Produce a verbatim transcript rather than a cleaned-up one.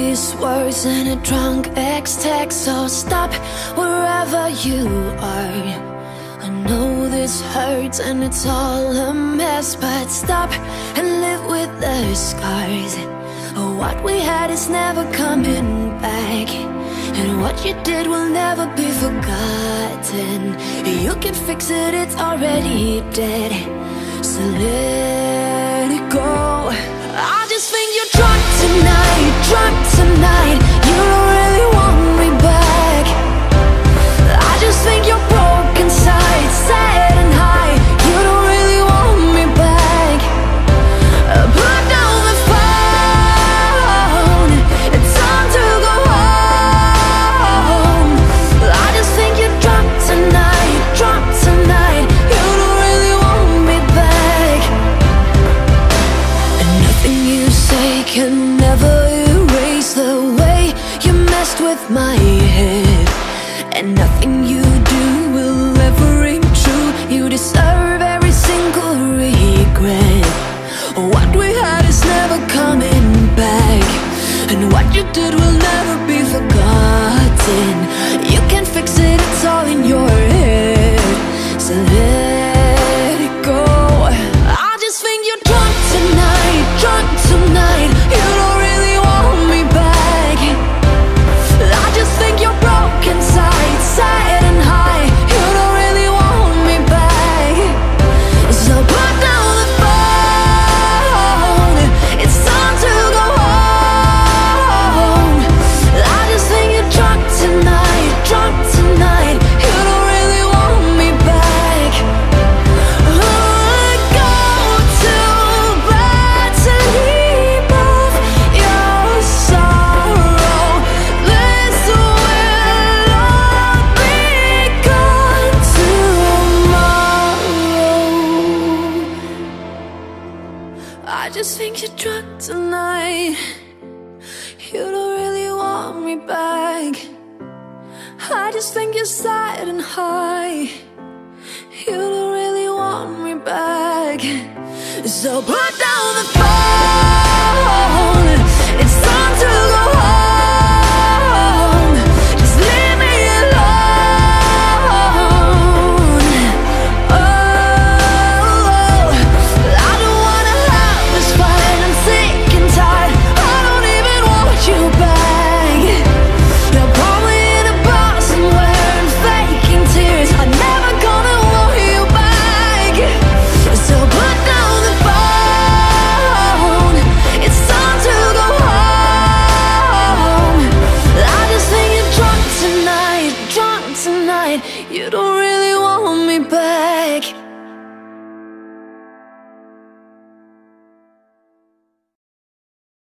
these words in a drunk ex-text. So stop wherever you are. I know this hurts and it's all a mess, but stop and live with the scars. What we had is never coming back, and what you did will never be forgotten. You can fix it, it's already dead, so let it go. I just think you're drunk tonight, drunk tonight. You don't really want me back. I just think you're broken inside, sad and high. You don't really want me back. Put down the phone, it's time to go home. I just think you're drunk tonight, drunk tonight. You don't really want me back. And nothing you say can never erase the way you messed with my head, and nothing you do will ever ring true. You deserve every single regret. What we had is never coming back, and what you did will never be forgotten. You can fix it, it's all in your head, so let it go. I just think you're drunk tonight, drunk tonight. You don't really want me back. I just think you're broken inside, sad and high. You don't really want me back. So put down the phone, it's time to go home. I just think you're drunk tonight, drunk tonight. You don't really want me back. I go to bed to leave off your sorrow. This will all be gone tomorrow. I just think you're drunk tonight. You don't really want me back. I just think you're sad and high. You don't really want me back. So put that